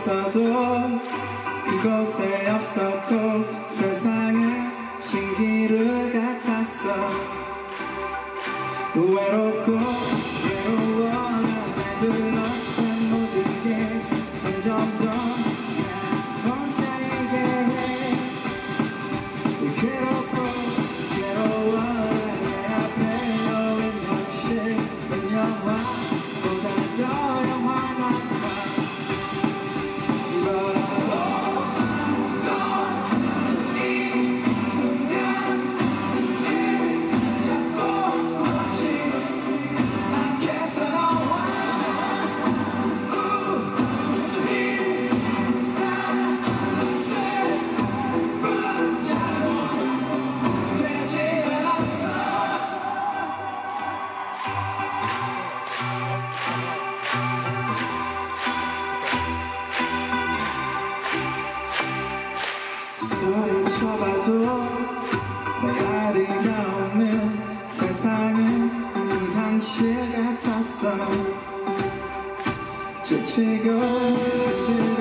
있어도 그곳에 없었고 세상에 신기루 같았어. 외롭고 외로워 날 둘러싼 모든 게 점점 더 혼자이게 해. 괴롭고 괴로워 내 앞에 놓인 현실은 영화보다 더 영화 같아. 소리쳐봐도 메아리가 없는 세상은 비상실 같았어. 지치고